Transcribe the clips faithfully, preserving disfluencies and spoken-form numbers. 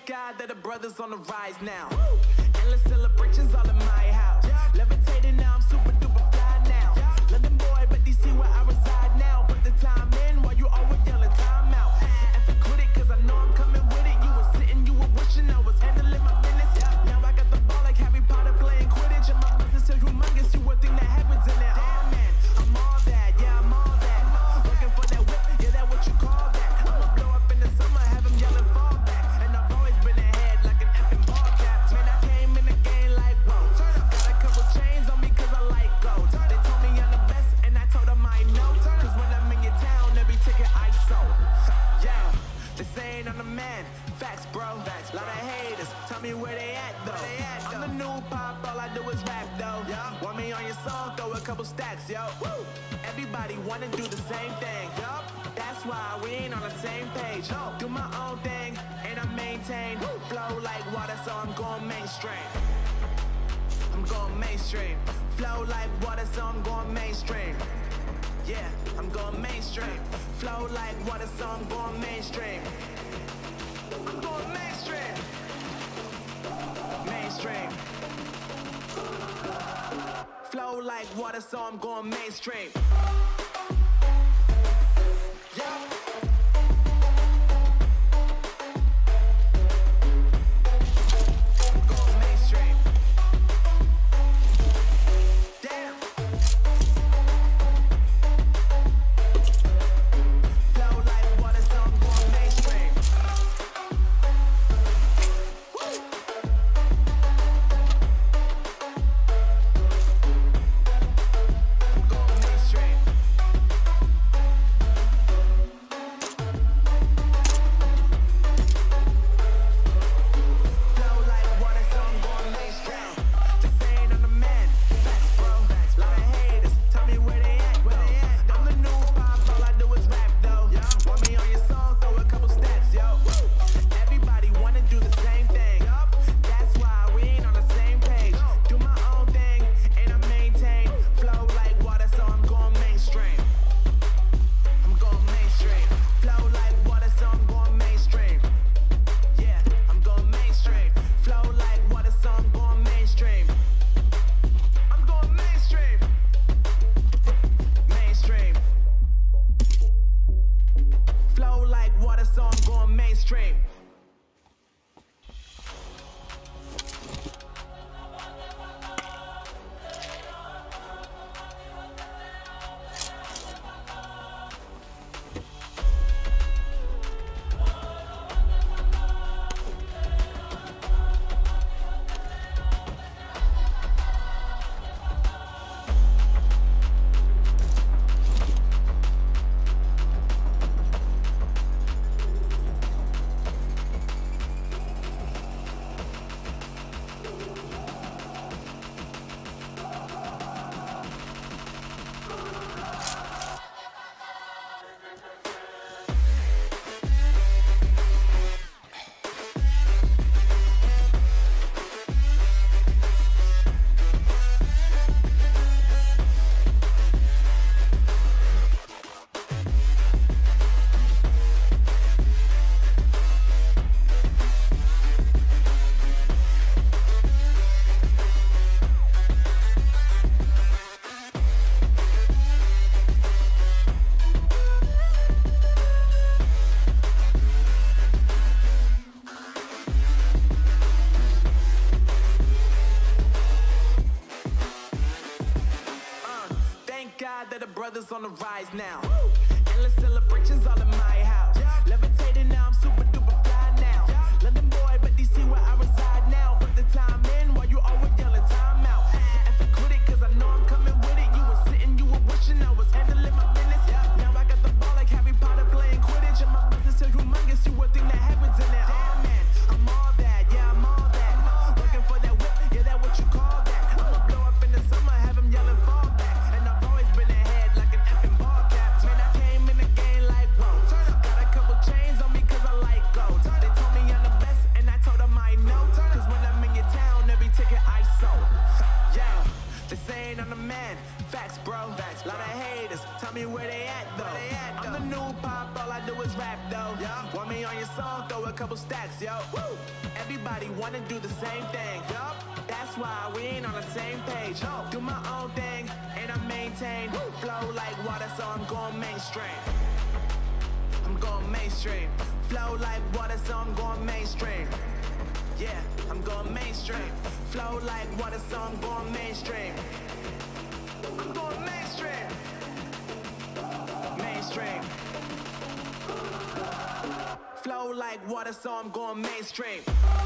Thank God that the brothers on the rise now. Woo! Endless celebrations all in my house. Yeah. Levitating now, I'm super duper fly now. Yeah. London boy, but D C where I reside now. Put the time in while you always yelling time out. And for quit it, cause I know I'm coming with it. You were sitting, you were wishing I was handling my business. Yeah. Now I got the ball like Harry Potter playing Quidditch. And my business is humongous, you would think that happens in there. Damn man, I'm all that, yeah, I'm all that. Looking for that whip, yeah, that what you call that. I'ma blow up in the summer, have them yelling fall back. And I've always been ahead like an effing ball cap. Man, I came in the game like, whoa. Got a couple chains on me cause I like gold. They told me I'm the best and I told them I know. Cause when I'm in your town, every ticket I sold. Yeah, they saying I'm the man. Facts, bro. Facts, lot of haters. Tell me where they at though. They at, I'm the new pop, all I do is rap though. Yeah. Want me on your song, throw a couple stacks, yo. Woo. Everybody wanna do the same thing. Yup. That's why we ain't on the same page. No. Do my own thing and I maintain. Woo. Flow like water, so I'm going mainstream. I'm going mainstream. Flow like water, so I'm going mainstream. Yeah, I'm going mainstream. Flow like water, so I'm going mainstream. I'm going mainstream. Mainstream. Flow like water, so I'm going mainstream. Yeah. That the brothers on the rise now. Woo! Endless celebrations all in my house. Yeah. Levitating now, I'm super duper fly now. Yeah. London boy, but D C where I reside now. Put the time in while you always yelling time out. And for quit it, cause I know I'm coming with it. You were sitting, you were wishing I was handling my business. Yeah. Now I got the ball like Harry Potter playing Quidditch. And my business is humongous, you would think that happens in there. Damn man, I'm all that, yeah, I'm all that. Looking for that whip, yeah, that what you call that. I'ma blow up in the summer, have them yelling fall back. And I've always been ahead like an effing ball cap. Man, I came in the game like, whoa. Got a song, throw a couple stacks, yo. Woo! Everybody wanna do the same thing, yup. That's why we ain't on the same page. No. Do my own thing, and I maintain. Woo! Flow like water, so I'm going mainstream. I'm going mainstream. Flow like water, so I'm going mainstream. Yeah, I'm going mainstream. Flow like water, so I'm going mainstream. I'm going mainstream. Mainstream. Flow like water, so I'm going mainstream.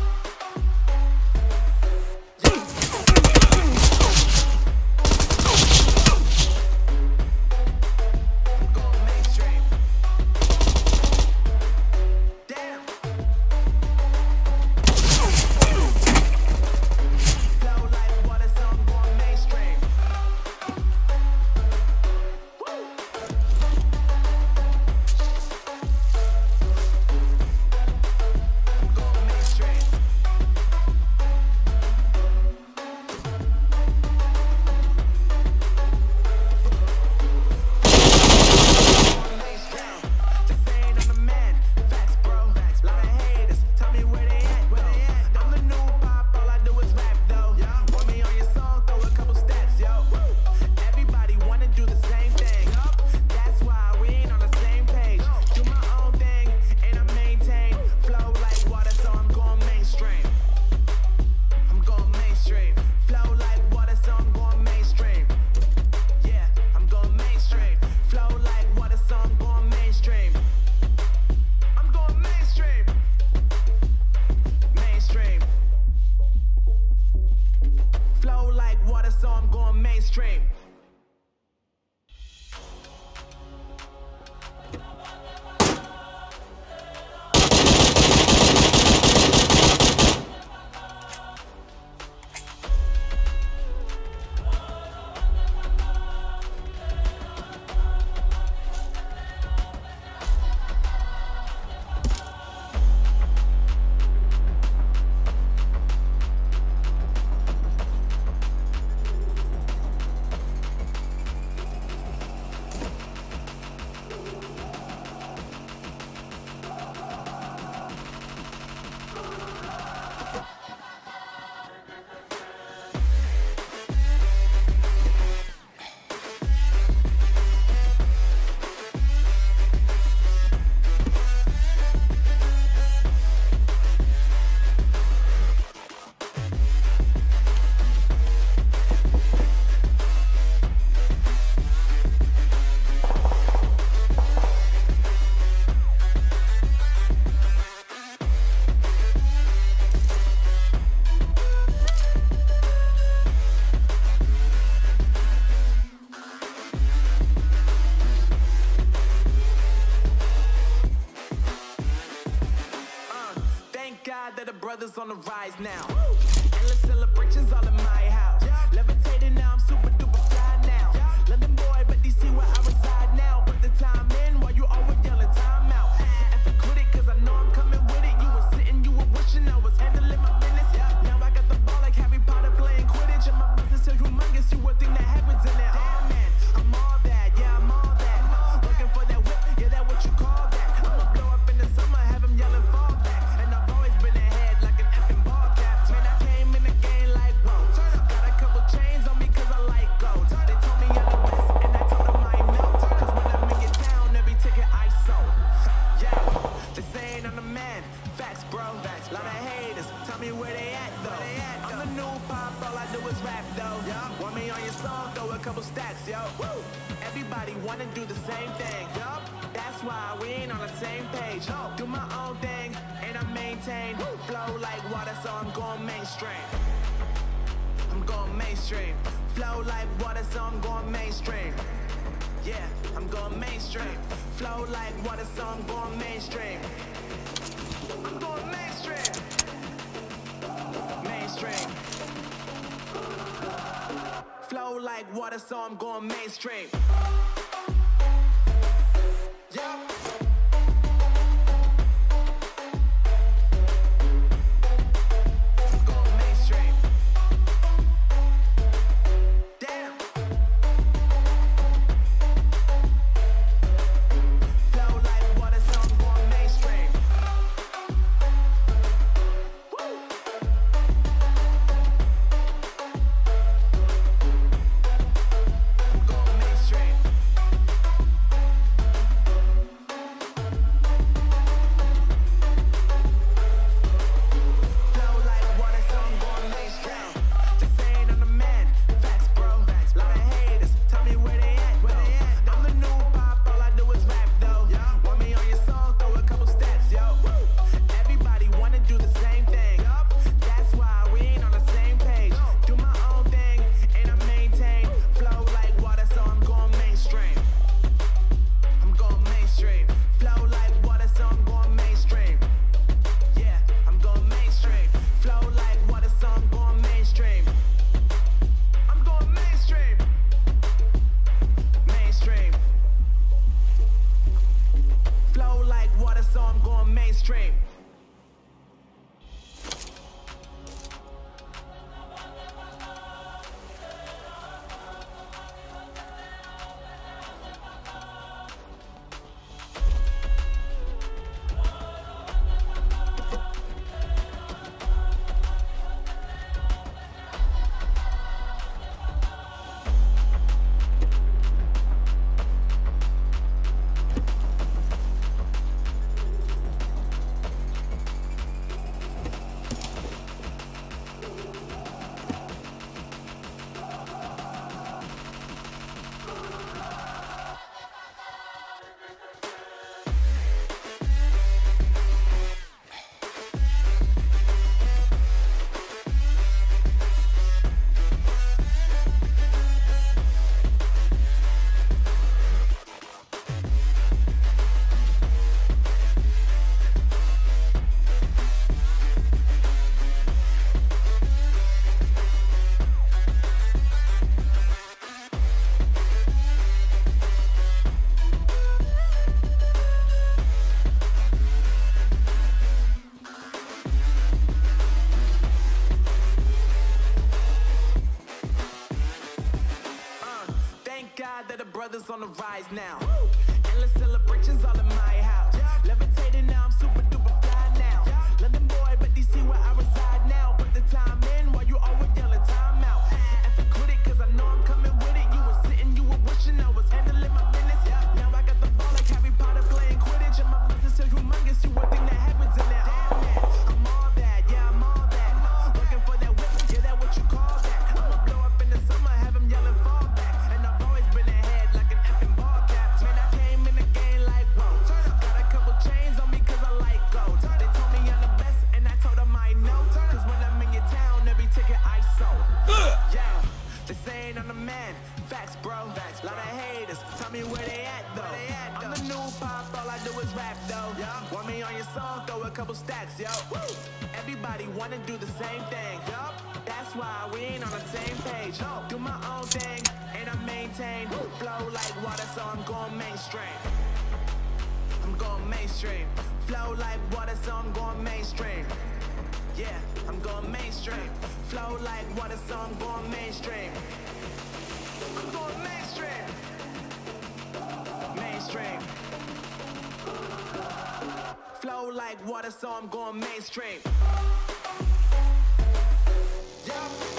That the brothers on the rise now. Woo! Endless celebrations all in my house. Yeah. Levitating now, I'm super duper fly now. Yeah. London boy, but D C where I reside now. Put the time in while you always yelling time out. And for quit it, cause I know I'm coming with it. You were sitting, you were wishing I was handling my business. Yeah. Now I got the ball like Harry Potter playing Quidditch. And my business is humongous, you would think that happens in there. Damn man, I'm all that, yeah, I'm all that. Looking for that whip, yeah, that what you call that. I'ma blow up in the summer, have them yelling fall back. And I've always been ahead like an effing ball cap. Man, I came in the game like, whoa. Got a couple chains on me cause I like gold. They told me I'm the best and I told them I know. Cause when I'm in your town, every ticket I sold. Yeah, they saying I'm the man. Facts, bro. Facts. Lot of haters. Tell me where they at though. They at, though. I'm the new pop, all I do is rap though. Yeah. Want me on your song, throw a couple stacks, yo. Woo. Everybody wanna do the same thing. Yup. That's why we ain't on the same page. No. Do my own thing and I maintain. Woo. Flow like water, so I'm going mainstream. I'm going mainstream. Flow like water, so I'm going mainstream. Yeah, I'm going mainstream. Flow like water, so I'm going mainstream. I'm going mainstream. Mainstream. Flow like water, so I'm going mainstream. Yeah. it's on the rise now. Endless celebrations all in my house. Levitating now, I'm super duper fly now. London boy, but D C where I reside now. Put the time in while you always yelling time out. If you quit it, cause I know I'm coming with it. You were sitting, you were wishing I was handling my business. Now I got the ball like Harry Potter playing Quidditch. And my business so humongous, you would think that happens in there. Damn man, I'm all that, yeah, I'm all that. Working for that whip, yeah, that what you call that. I'ma blow up in the summer, have him yelling fall back. And I've always been ahead like an effing ball cap. Man, I came in the game like, whoa. Got a couple chains on me cause I like gold. They told me I'm the best and I told them I know. Cause when I'm in your town, every ticket I sold. Yeah, they saying I'm the man. Facts, bro. Facts, lot of haters. Tell me where they at though. I'm the new pop, all I do is rap though. Want me on your song, throw a couple stacks, yo. Everybody wanna do the same thing. That's why we ain't on the same page. Do my own thing, and I maintain. Flow like water, so I'm going mainstream. I'm going mainstream. Flow like water, so I'm going mainstream. Yeah, I'm going mainstream. Flow like water, so I'm going mainstream. I'm going mainstream. Mainstream. Flow like water, so I'm going mainstream. Yeah.